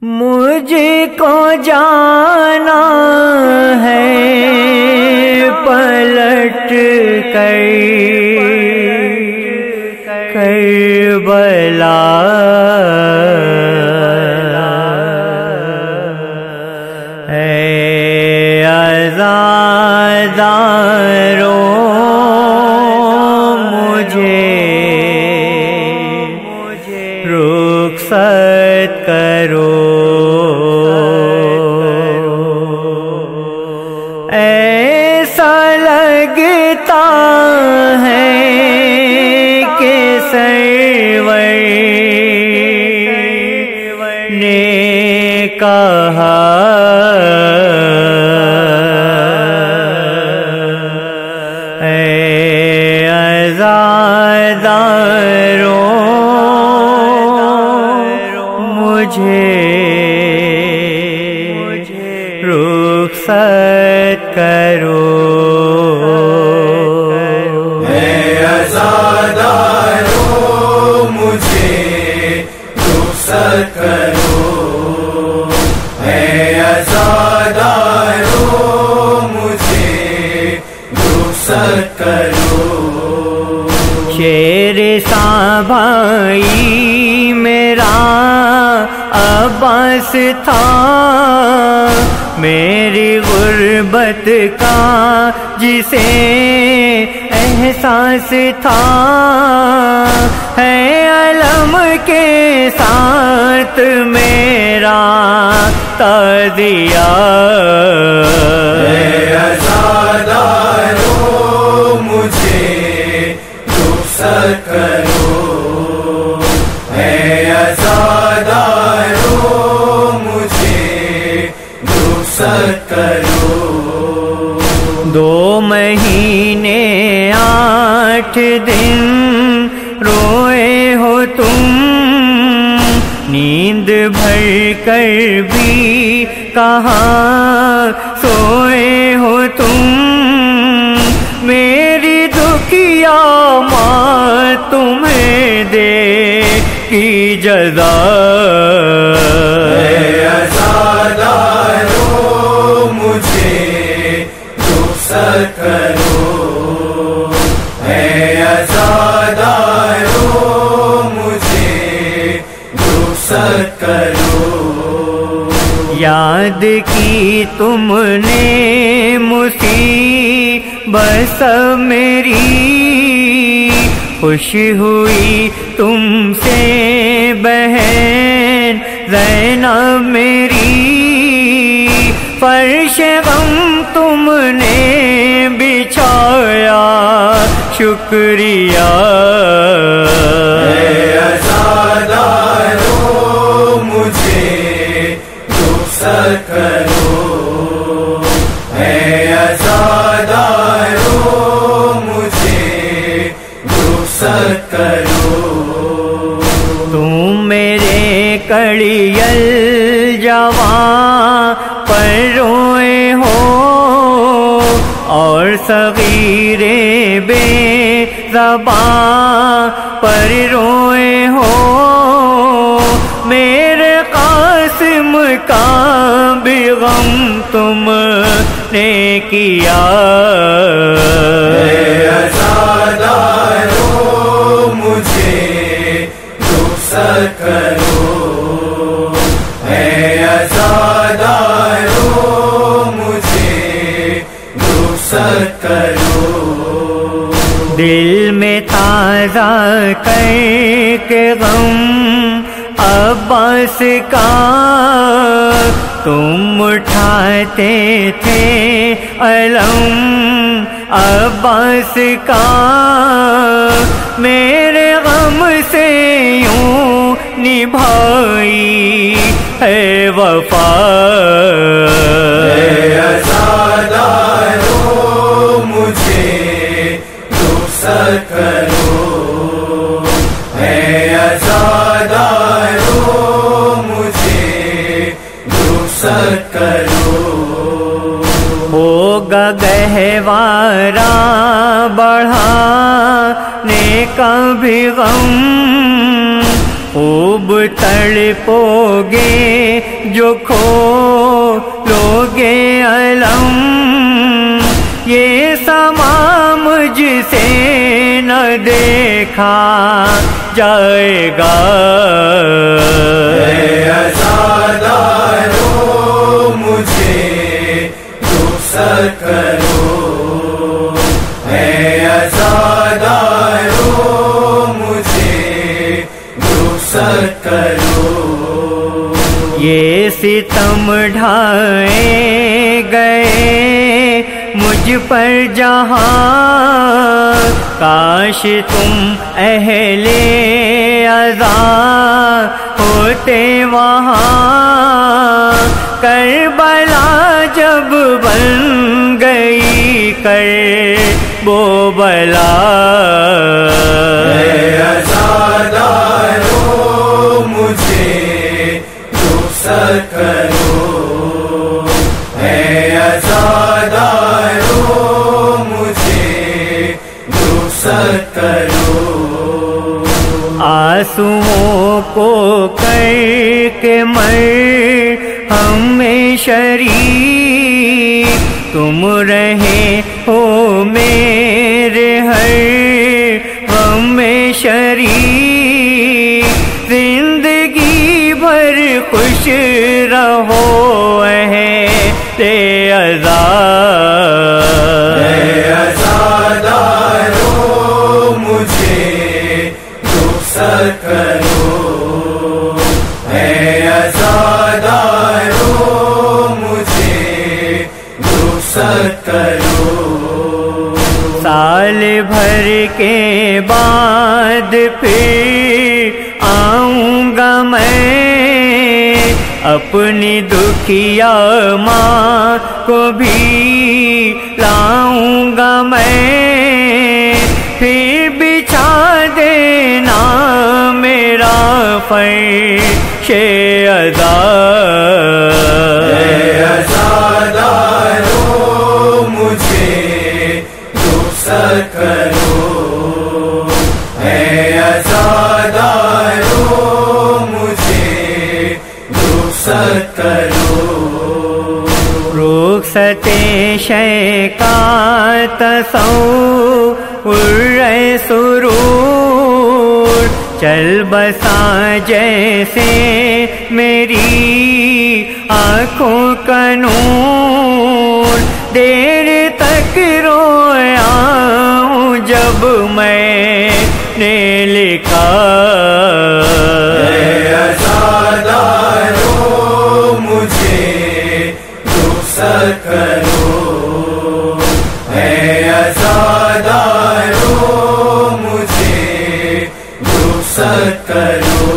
مجھ کو جانا ہے پلٹ کر کربلا، اے عزادارو مجھے رخصت کرو، ایسا لگتا ہے کہ سرور نے کہا اے عزادارو مجھے رخصت کرو، اے عزادارو مجھے رخصت کرو، اے عزادارو مجھے رخصت کرو۔ شیر سا بھائی میرا عباس تھا، میری غربت کا جسے احساس تھا، ہے علم کے ساتھ میرا تعزیہ، اے عزادارو مجھے رخصت کرو، اے عزادارو مجھے رخصت کرو۔ 2 مہینے 8 دن روئے ہو تم، نیند بھر کر بھی کہاں سوئے ہو تم، میری دکھیا ماں تمہیں دے کی جزا، اے عزادارو مجھے رخصت کرو، اے عزادارو مجھے رخصت کرو۔ یاد کی تم نے مصیبت میری، خوش ہوئی تم سے بہن زینب میری، فرش غم تم نے بچھایا شکریہ، اے عزادارو مجھے رخصت کرو، اے عزادارو مجھے رخصت کرو۔ تم میرے کڑیل جوان پر روئے ہو، اور صغیر بے زبان پر روئے ہو، میرے قاسم کا بھی غم تم نے کیا، اے عزادارو مجھے رخصت کرو، اے عزادارو مجھے رخصت کرو۔ دل میں تازہ کر کے غم عباس کا تم اٹھاتے تھے علم عباس کا، میرے غم سے یوں نبھائی ہے وفا، اے عزادارو مجھے رخصت کرو، اے عزادارو مجھے رخصت کرو۔ ہوگا گہوارا بڑھانے کا بھی غم، خوب تڑپوگے جو کھو لوگے علم، یہ سما مجھ سے نہ دیکھا جائے گا۔ اے عزادارو مجھے رخصت کرو، اے عزادارو مجھے رخصت کرو۔ یہ ستم ڈھائے گئے مجھ پر جہاں، کاش تم اہل عزا ہوتے وہاں۔ کربلا جب بن گئی کرب و بلا، اے عزادارو مجھے رخصت کرو، اے عزادارو مجھے رخصت کرو۔ آنسوؤں کو کر کے مر ہم میں شریک، تم رہے ہو میرے ہر غم میں شریک۔ زندگی بھر خوش رہو اہل عزا، اے عزادارو مجھے رخصت کرو، اے عزادارو مجھے رخصت کرو۔ سال بھر کے بعد پھر آؤں گا میں، اپنی دکھیا ماں کو بھی لاؤں گا میں۔ پھر بچھا دینا میرا فرش عزا، اے عزادارو مجھے رخصت کرو، اے عزادارو مجھے رخصت کرو۔ رخصت شے کا تصور سرور، چل بسا جیسے میری آنکھوں کا نور۔ دیر تک رویا ہوں جب میں نے لکھا، اے عزادارو مجھے رخصت کرو، اے عزادارو مجھے رخصت کرو۔